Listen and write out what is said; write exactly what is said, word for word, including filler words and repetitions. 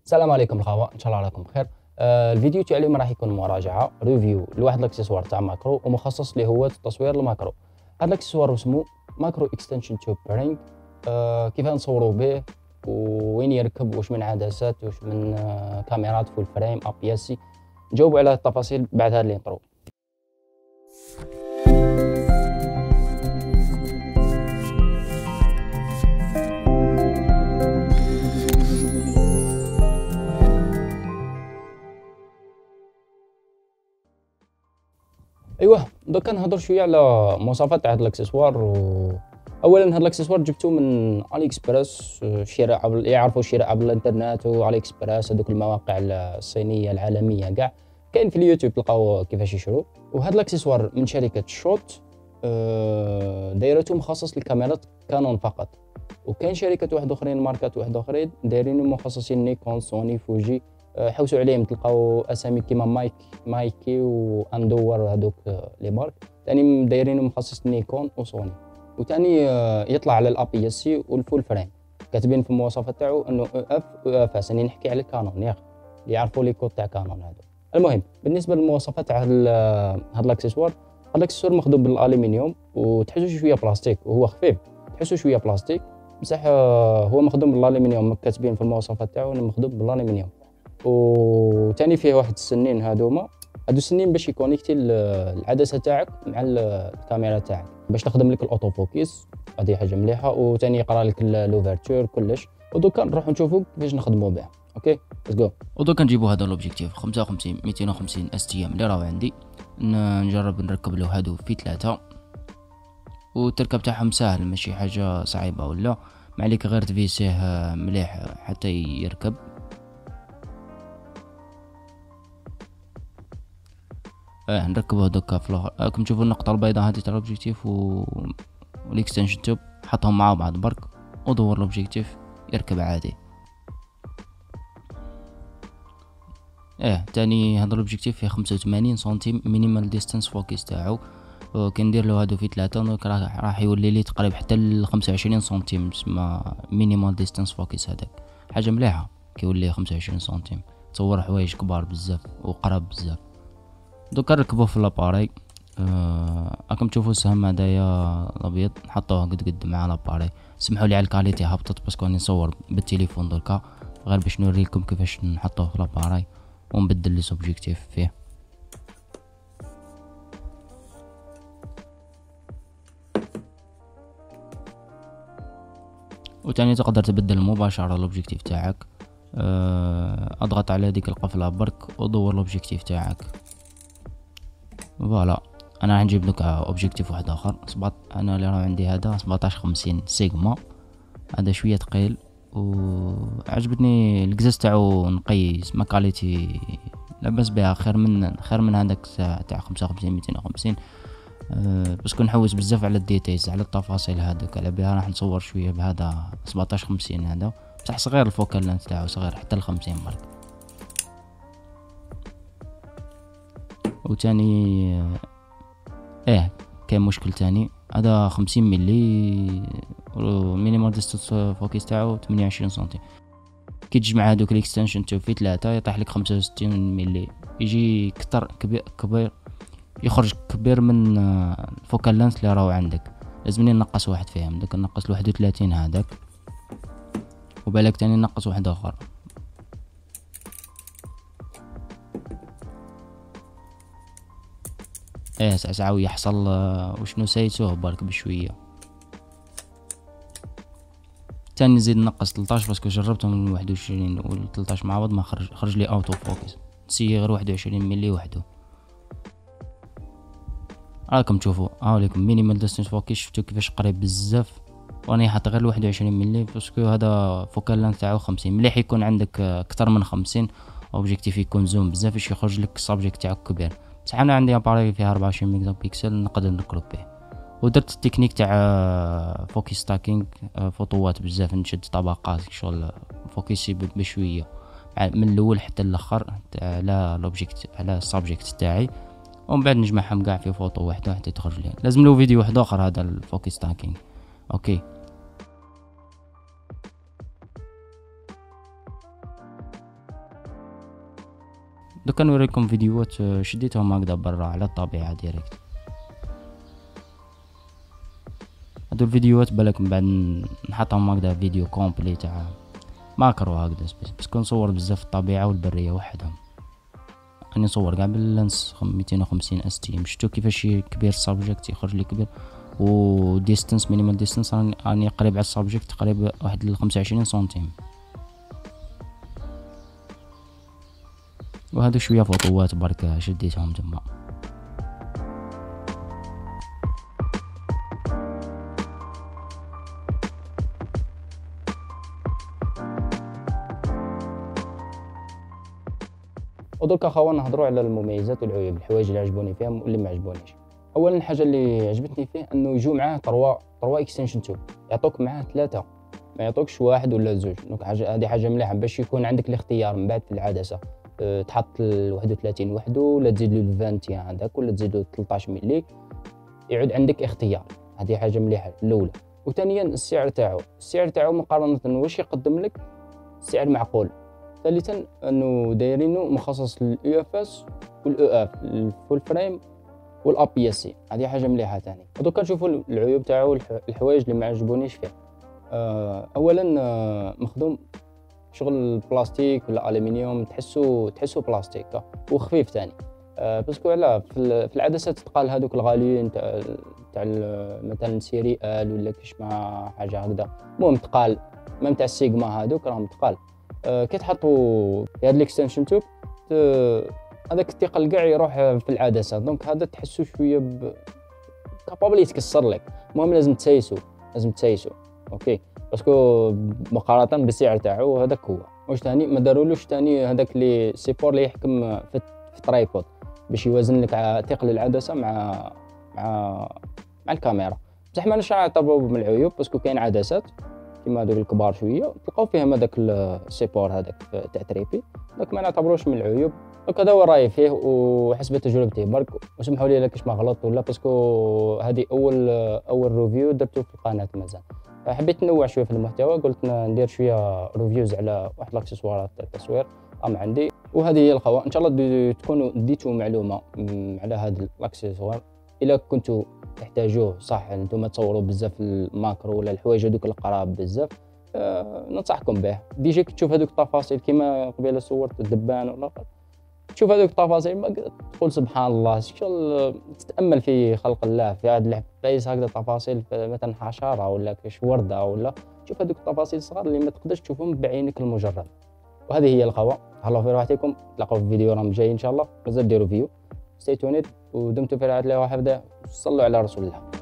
السلام عليكم الخوة، ان شاء الله راكم بخير. آه الفيديو تاع اليوم راح يكون مراجعه ريفيو لواحد الاكسسوار تاع ماكرو ومخصص لهواة تصوير الماكرو. هذا الاكسسوار اسمه ماكرو اكستنشن تيوب بيرينغ. آه كيف نصوروا به وين يركب، واش من عدسات، واش من آه كاميرات فول فريم اب بي اس سي. نجاوب على التفاصيل بعد هذا الانترو. ايوه دوكا نهضر شويه على مواصفات تاع هذا الاكسسوار. و... اولا هذا الاكسسوار جبته من علي اكسبريس، شراء عبر يعرفوا الشراء عبر الانترنت وعلي اكسبريس، هذوك المواقع الصينيه العالميه كاع كاين في اليوتيوب تلقاو كيفاش يشرو. وهذا الاكسسوار من شركه شوت، دايرته مخصص للكاميرات كانون فقط. وكاين شركات واحد اخرين، ماركات واحد اخرين دايرين مخصصين نيكون، سوني، فوجي. حوسوا عليهم تلقاو اسامي كيما مايك مايكي واندور، هذوك لي مارك ثاني دايرين مخصص نيكون وسوني. وثاني يطلع على الاب اس سي والفول فريم، كاتبين في المواصفات تاعو انه او اف او اف اس، راني نحكي على كانون ياخ اللي يعرفوا لي كود تاع كانون هذا. المهم بالنسبه للمواصفات تاع هذا الاكسسوار، هذا الاكسسوار مخدوم بالالومنيوم وتحسوا شويه بلاستيك، وهو خفيف تحسوا شويه بلاستيك بصح هو مخدوم بالالومنيوم، كاتبين في المواصفات تاعو انه مخدوم بالالومنيوم. وثاني فيه واحد السنين، هادوما هادو السنين باش يكونيكتي العدسه تاعك مع الكاميرا تاعك باش تخدم لك الاوتو فوكس، هذه حاجه مليحه. وثاني يقرا لك لوفرتور كلش. ودوكا نروحوا نشوفوا كيفاش نخدموا به. اوكي ليتس جو. ودوكا نجيبوا هذا الاوبجيكتيف خمسة وخمسين مئتين وخمسين اس تي ام اللي راهو عندي، نجرب نركب له هادو في ثلاثه. والتركب تاعهم سهل، ماشي حاجه صعيبه ولا ما عليك غير تفيسيه مليح حتى يركب. اه نركبه دوكا في الاخر. راكم تشوفوا النقطه البيضاء هذه تاع الاوبجيكتيف و والاكستنشن توب، حطهم مع بعض برك ودور الاوبجيكتيف يركب عادي. اه تاني هذا الاوبجيكتيف فيه خمسة وثمانين سنتيم مينيمال ديستانس فوكس تاعو، وكندير له هادو في ثلاثة دونك راح يولي لي تقريبا حتى ل خمسة وعشرين سنتيم، تسمى مينيمال ديستانس فوكس. هذاك حاجه مليحه كيولي خمسة وعشرين سنتيم، تصور حوايج كبار بزاف وقرب بزاف. دوكا نركبوه في لاباري. راكم تشوفوا السهم هدايا الابيض نحطوه قد قد مع لاباري. سمحوا لي على الكاليتي هبطت باسكو راني نصور بالتليفون دركا، غير باش نوريكم كيفاش نحطوه في لاباري ونبدل لي سوبجيكتيف فيه. وتاني تقدر تبدل مباشرة الاوبجيكتيف تاعك. اضغط على هذيك القفله برك ودور الاوبجيكتيف تاعك. فوالا انا راح نجيب لك اوبجيكتيف واحد اخر. سبعط انا اللي راه عندي هذا سبعطاش خمسين سيغما، هذا شويه ثقيل وعجبتني القزاز تاعو نقي، ما كاليتي لاباس بها، خير من خير من هذاك تاع خمسة وخمسين مئتين وخمسين. أه بس كون نحوس بزاف على الديتايلز على التفاصيل هذوك، على بها راح نصور شويه بهذا سبعطاش خمسين هذا، بصح صغير الفوكال لانت تاعو صغير حتى ل خمسين برك. وتاني ايه كاين مشكل تاني، هذا خمسين ملي مينيمال ديستانس فوكس تاعو ثمانية وعشرين سنتيم. كي تجمع هذوك الاكستنشن تو في ثلاثة يطيح لك خمسة وستين ملي، يجي كتر كبير كبير يخرج كبير من الفوكال لانس اللي راهو عندك. لازمني نقص واحد فيهم، دوك نقص واحد وثلاثين هذاك، وبالك تاني نقص واحد اخر. ايه ساعة يحصل وشنو سايتوه برك بشويه. تاني نزيد نقص ثلاثطاش باسكو جربتهم من واحد وعشرين و ثلاثطاش مع بعض ما خرج خرج لي اوتو فوكس، نسي غير واحد وعشرين ملي وحده. راكم تشوفوا هاوليكم مينيمال ديستانس فوكس، شفتوا كيفاش قريب بزاف، واني حاط غير واحد وعشرين ملي باسكو هذا فوكال لانس تاعو خمسين. مليح يكون عندك اكثر من خمسين اوبجيكتيف يكون زوم بزاف باش يخرج لك السابجيكت تاعك كبير. بصح انا عندي اباري فيها أربعة وعشرين ميجا بيكسل نقدر نكروب به. ودرت التكنيك تاع فوكس ستاكينج، فوطوات بزاف، نشد طبقات شغل فوكسي بشويه من الاول حتى الاخر على الاوبجيكت على السابجيكت تاعي، ومن بعد نجمعهم كاع في فوطو واحده حتى تخرج لي. لازم له فيديو واحد اخر هذا الفوكس ستاكينج. اوكي دوكا نوريكم فيديوهات شديتهم هكذا برا على الطبيعة ديريكت. هادو الفيديوهات بالك من بعد نحطهم هكذا فيديو كومبلي تاع ماكرو هكذا باسكو نصور بزاف الطبيعة والبرية وحدهم. راني نصور كاع باللانس ميتين وخمسين اس تي. شفتو كيفاش كبير السابجيكت يخرج لي كبير، و ديستانس مينيمال ديستانس راني قريب على السابجيكت قريب واحد لخمسة وعشرين سنتيم. وهادو شويه فوطوات برك شديتهم تما. ودرك اخوان نهضروا على المميزات والعيوب، الحوايج اللي عجبوني فيهم واللي ما عجبونيش. اولا الحاجه اللي عجبتني فيه انه يجوا معاه تروا تروا اكستنشن تو، يعطوك معاه ثلاثه ما يعطوكش واحد ولا زوج. دونك حاجه هذه حاجه مليحه باش يكون عندك الاختيار من بعد في العدسه. أه تحط ال واحد وثلاثين وحده ولا تزيد له الفانتي عندك ولا تزيد له ثلاثطاش ملي، يعود عندك اختيار. هذه حاجه مليحه الاولى. وثانيا السعر تاعو السعر تاعو مقارنه واش يقدم لك سعر معقول. ثالثا انه دايرينه مخصص للاي اف اس والاو اف الفول فريم والاب بي اس سي. هذه حاجه مليحه ثاني. دوكا نشوفوا العيوب تاعو، الحوايج اللي ما عجبونيش فيه. أه اولا أه مخدوم شغل بلاستيك ولا الومنيوم، تحسو تحسو بلاستيك وخفيف ثاني. أه باسكو على في العدسات تقال هذوك الغاليين تاع تاع مثلا سيري ال ولا كاش مع حاجه هكذا، المهم تقال ميم تاع السيجما هذوك راهم تقال. أه كي تحطوا في هاد الاكستنشن توب هذاك الثقل كاع يروح في العدسه. دونك هذا تحسو شويه ب كابابل يتكسر لك. المهم لازم تسايسو لازم تسايسو اوكي، باسكو مقارنه بالسعر تاعو هذاك هو. واش ثاني ما دارولوش ثاني هذاك اللي سيبور اللي يحكم في الترايبود باش يوازن لك ثقل العدسه مع مع مع الكاميرا. بصح ما نش نعتبروا من العيوب باسكو كاين عدسات كيما هذوك الكبار شويه تلقاو فيهم هذاك السيبور هذاك تاع تريبي، دونك ما نعتبروش من العيوب. دونك هذا هو رايي فيه وحسب تجربتي برك. وسمحوا لي كاش ما غلطت ولا، باسكو هذه اول اول ريفيو درته في القناه مازال. حبيت ننوع شويه في المحتوى، قلت ندير شويه ريفيوز على واحد الاكسسوارات تاع التصوير ام عندي. وهذه هي الخوا ان شاء الله تكونوا ديتوا معلومه على هذا الاكسسوار. الا كنتوا تحتاجوه صح انتم تصوروا بزاف الماكرو ولا الحوايج هذوك القراب بزاف، أه ننصحكم به. ديجا تشوف هذوك التفاصيل كيما قبيله صورت الدبان ولا تشوف هذوك التفاصيل تقول سبحان الله، شغل تتامل في خلق الله في هذا العفايس هكذا تفاصيل مثلا حشره ولا كاش ورده ولا شوف هذوك التفاصيل الصغار اللي ما تقدرش تشوفهم بعينك المجرد. وهذه هي القوة. هلا في راحتكم، تلاقوا في فيديو راه جاي ان شاء الله. مازال ديروا فيو ستي تونيت ودمتم في رعاية الله وحفظه. صلوا على رسول الله.